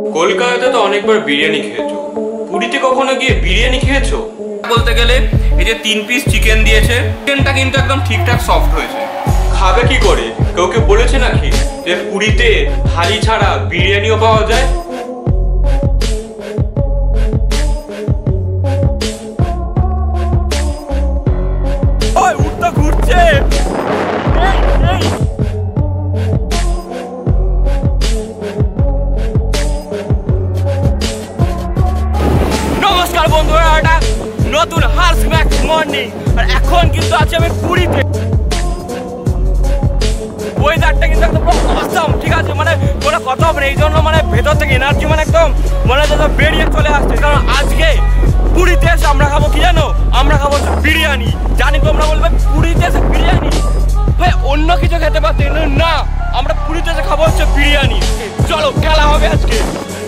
কলকাতাতে তো অনেকবার বিরিয়ানি খেয়েছো, পুরীতে কখনো গিয়ে বিরিয়ানি খেয়েছো? বলতে গেলে এই যে 3 পিস চিকেন দিয়েছে, চিকেনটা কিন্তু একদম ঠিকঠাক সফট হয়েছে। খাবে কি করে? কাউকে বলেছে নাকি যে পুরীতে থালি ছাড়া বিরিয়ানিও পাওয়া যায়? ওই উঠটা ঘুরছে। নমস্কার বন্ধুরা, এটা নতুন হার্স ম্যাক্স মর্নিং। আর এখন কিন্তু আছে আমি পুরীতে। ওয়েদারটা কিন্তু একদম অসাম, ঠিক আছে, মানে কোনো কথা হবে না। এই জন্য মানে ভেতর থেকে এনার্জি মানে একদম মনে হচ্ছে বেরিয়ে চলে আসছে। কারণ আজকে পুরীতে এসে আমরা খাবো কি জানো? আমরা খাবো বিরিয়ানি। জানি তোমরা বলবে পুরীতে এসে বিরিয়ানি, ভাই অন্য কিছু খেতে পারছি না, আমরা পুরীতে এসে খাবো হচ্ছে বিরিয়ানি। চলো খেলা হবে আজকে।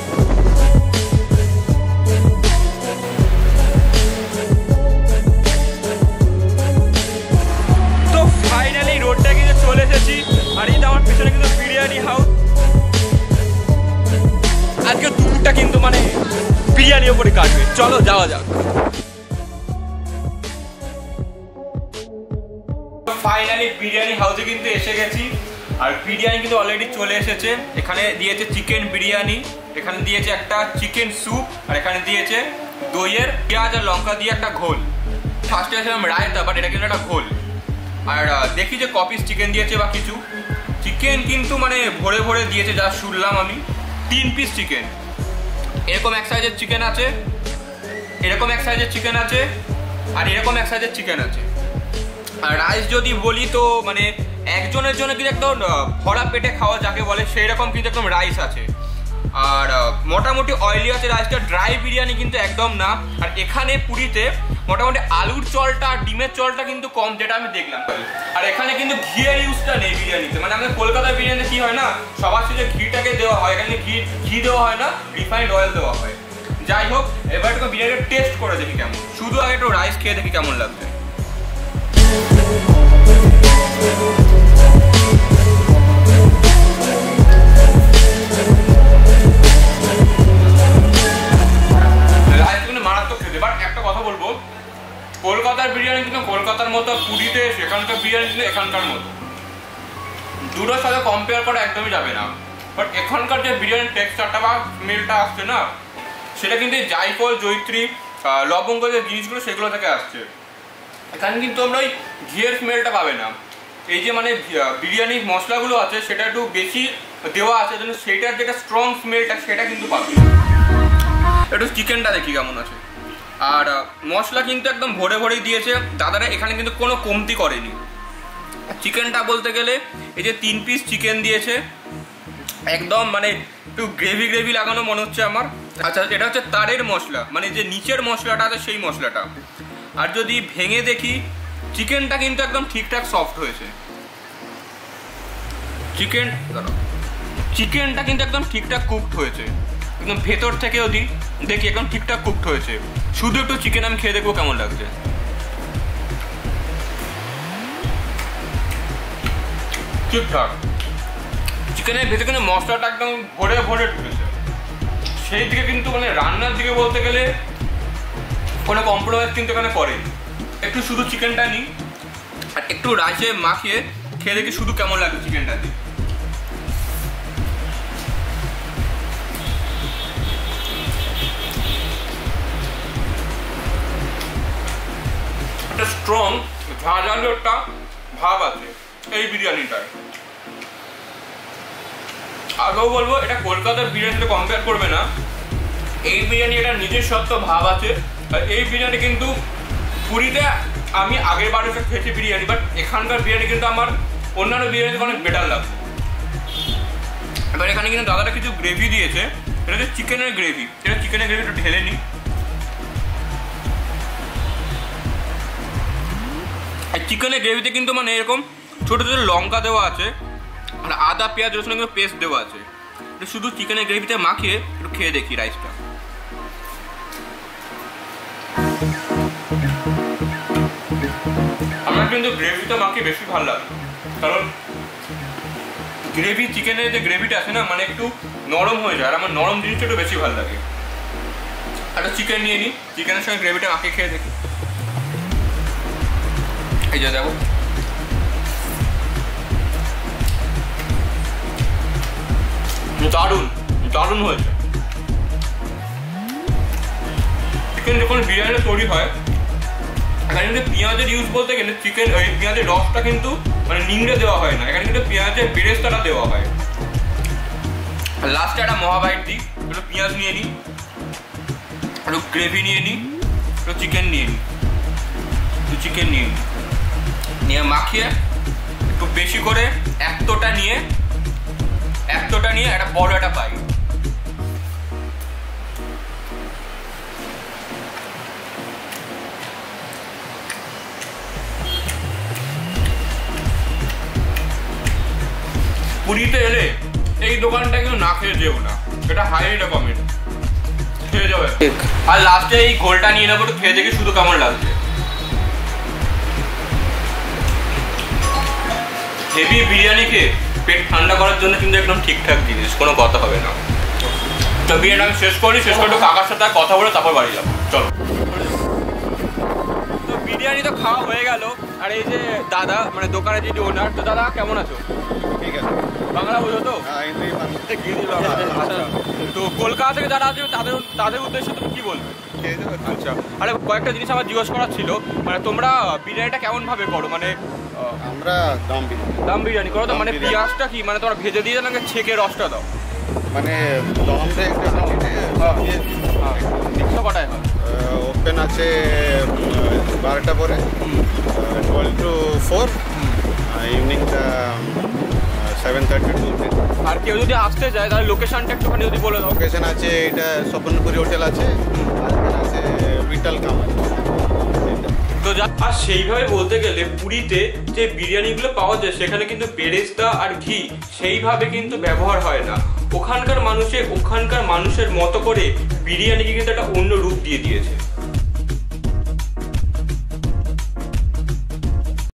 তো ফাইনালি রোডটা কিন্তু চলে এসেছি, আর এই আমার পিছনে কিন্তু বিরিয়ানি হাউস। আজকে দুপুরটা কিন্তু মানে বিরিয়ানির উপরে কাটবে। চলো যাওয়া যাক। ফাইনালি বিরিয়ানি হাউসে কিন্তু এসে গেছি, আর বিরিয়ানি কিন্তু অলরেডি চলে এসেছে। এখানে দিয়েছে চিকেন বিরিয়ানি, এখানে দিয়েছে একটা চিকেন স্যুপ, আর এখানে দিয়েছে দইয়ের পেঁয়াজ আর লঙ্কা দিয়ে একটা ঘোল। ফার্স্টে গেছিলাম রায়তা, বাট এটা কিন্তু একটা ঘোল। আর দেখি যে কপিস চিকেন দিয়েছে বা কিছু। চিকেন কিন্তু মানে ভরে ভরে দিয়েছে, যা শুনলাম আমি। 3 পিস চিকেন, এরকম এক সাইজের চিকেন আছে, এরকম এক সাইজের চিকেন আছে, আর এরকম এক সাইজের চিকেন আছে। আর রাইস যদি বলি তো মানে একজনের জন্য কিন্তু একদম ভরা পেটে খাওয়া যাকে বলে সেই রকম কিন্তু একদম রাইস আছে। আর মোটামুটি অয়েলি আছে রাইসটা, ড্রাই বিরিয়ানি কিন্তু একদম না। আর এখানে পুরীতে মোটামুটি আলুর চলটা আর ডিমের চলটা কিন্তু কম, যেটা আমি দেখলাম। আর এখানে কিন্তু ঘিয়ের ইউজটা নেই বিরিয়ানিতে। মানে আমাদের কলকাতার বিরিয়ানিতে কি হয় না, সবার শেষে ঘিটাকে দেওয়া হয়, এখানে ঘি দেওয়া হয় না, রিফাইন্ড অয়েল দেওয়া হয়। যাই হোক, এবার একটু বিরিয়ানিটা টেস্ট করে দেখি কেমন। শুধু আগে একটু রাইস খেয়ে দেখি কেমন লাগবে। কলকাতার বিরিয়ানি কিন্তু কলকাতার মতো, পুরীতে সেখানকার বিরিয়ানি কিন্তু এখানকার মতো। দুটোর সাথে কম্পেয়ার করা একদমই যাবে না। বাট এখানকার যে বিরিয়ানির টেক্সচারটা বা স্মেলটা আসছে না, সেটা কিন্তু জায়ফল, জয়িত্রী, লবঙ্গ যে জিনিসগুলো সেগুলো থেকে আসছে। এখানে কিন্তু আমরা ওই ঘিয়ের স্মেলটা পাবে না। এই যে মানে বিরিয়ানির মশলাগুলো আছে সেটা একটু বেশি দেওয়া আছে, জন্য সেইটার যেটা স্ট্রং স্মেলটা সেটা কিন্তু পাবে। একটু চিকেনটা দেখি কেমন আছে। আর মশলা কিন্তু একদম ভরে ভরেই দিয়েছে দাদারা, এখানে কিন্তু কোনো কমতি করেনি। চিকেনটা বলতে গেলে এই যে 3 পিস চিকেন দিয়েছে, একদম মানে একটু গ্রেভি গ্রেভি লাগানো মনে হচ্ছে আমার। আচ্ছা, এটা হচ্ছে তারের মশলা, মানে যে নিচের মশলাটা আছে সেই মশলাটা। আর যদি ভেঙে দেখি, চিকেনটা কিন্তু একদম ঠিকঠাক সফট হয়েছে। চিকেনটা কিন্তু একদম ঠিকঠাক কুকড হয়েছে, একদম ভেতর থেকেও দেখি একদম ঠিকঠাক কুকড হয়েছে। শুধু একটু চিকেন আমি খেয়ে দেখবো কেমন লাগছে। ঠিকঠাক চিকেনের ভেতরে কিন্তু মশলাটা একদম ভরে ভরে ঢুকেছে। সেই দিকে কিন্তু মানে রান্নার দিকে বলতে গেলে কোনো কম্প্রোমাইজ কিন্তু এখানে করেনি। একটু শুধু চিকেনটা নিই আর একটু রাইসে মাখিয়ে খেয়ে দেখি শুধু কেমন লাগছে চিকেনটা দিয়ে। একটা স্ট্রং ঝাঁঝালো একটা ভাব আছে এই বিরিয়ানিটায়। আগেও বলবো, এটা কলকাতার বিরিয়ানির সাথে কম্পেয়ার করবে না। এই বিরিয়ানি একটা নিজস্বত্ব ভাব আছে। আর এই বিরিয়ানি কিন্তু পুরীতে আমি আগের বার এসে খেয়েছি বিরিয়ানি, বাট এখানকার বিরিয়ানি কিন্তু আমার অন্যান্য বিরিয়ানি থেকে অনেক বেটার লাগছে। এবার এখানে কিন্তু দাদাটা কিছু গ্রেভি দিয়েছে, এটা হচ্ছে চিকেনের গ্রেভি। এটা চিকেনের গ্রেভিটা ঢেলে নিই। আর চিকেনের গ্রেভিতে কিন্তু মানে এরকম ছোটো ছোটো লঙ্কা দেওয়া আছে, আর আদা পেঁয়াজ রসুন কিন্তু পেস্ট দেওয়া আছে। শুধু চিকেনের গ্রেভিতে মাখিয়ে একটু খেয়ে দেখি রাইসটা। আমার কিন্তু গ্রেভিটা মাখিয়ে বেশি ভালো লাগে, কারণ গ্রেভি, চিকেনের যে গ্রেভিটা আছে না, মানে একটু নরম হয়ে যায়, আর আমার নরম জিনিসটা একটু বেশি ভালো লাগে। একটা চিকেন নিয়ে নিই, চিকেনের সঙ্গে গ্রেভিটা মাখিয়ে খেয়ে দেখি। এই যে দেখো, দারুণ দারুণ হয়েছে। চিকেন যখন বিরিয়ানিটা তৈরি হয়, এখানে কিন্তু পেঁয়াজের ইউজ বলতে গেলে চিকেন ওই পেঁয়াজের রসটা কিন্তু মানে নিংড়ে দেওয়া হয় না, এখানে কিন্তু পেঁয়াজের বেরেস্তাটা দেওয়া হয়। আর লাস্টে একটা মহাবাইট দিই, একটু পেঁয়াজ নিয়ে নিই, একটু গ্রেভি নিয়ে নিই, একটু চিকেন নিয়ে নিই, চিকেন নিয়ে মাখিয়ে একটু বেশি করে একটোটা নিয়ে একটা বড় একটা পাই। পুরীতে এলে এই দোকানটা কিন্তু না খেয়ে যেও না, এটা হাইলি রেকমেন্ড, খেয়ে যাবে। আর লাস্টে এই ঘোলটা নিয়ে নেবো, একটু খেয়ে দেখি শুধু কেমন লাগছে। হেভি বিরিয়ানি খেয়ে পেট ঠান্ডা করার জন্য কিন্তু একদম ঠিকঠাক জিনিস, কোনো কথা হবে না। তো বিরিয়ানি আমি শেষ করে একটু কাকার সাথে কথা বলে তারপর বাড়ি যাবো, চলো। তো বিরিয়ানি তো খাওয়া হয়ে গেল, আর এই যে দাদা মানে দোকানের যে ওনার, তো দাদা কেমন আছো? ঠিক আছে, বাংলা বোঝো তো? তো কলকাতা থেকে যারা আসবে তাদের উদ্দেশ্যে তুমি কি বলবে? আচ্ছা, আরে কয়েকটা জিনিস আমার জিজ্ঞেস করার ছিল, মানে তোমরা বিরিয়ানিটা কেমন ভাবে করো? মানে আমরা দম বিরিয়ানি করো তো, মানে পেঁয়াজটা কি মানে তোমরা ভেজে দিয়ে নাকি ছেঁকে রসটা দাও? মানে দমটা একশো কটায় হয়? ওপেন আছে 12টা পরে, 12 to 4, ইভিনিংটা 7:30 to 10। আর কেউ যদি আসতে যায় তাহলে লোকেশনটা একটুখানি যদি বলে দাও। লোকেশন আছে এটা স্বপ্নপুরি হোটেল আছে, আর আছে বিটল কামাল। তো আর সেইভাবে বলতে গেলে পুরীতে যে বিরিয়ানিগুলো পাওয়া যায় সেখানে কিন্তু বেরেস্তা আর ঘি সেইভাবে কিন্তু ব্যবহার হয় না। ওখানকার মানুষের মতো করে বিরিয়ানিকে কিন্তু একটা অন্য রূপ দিয়ে দিয়েছে।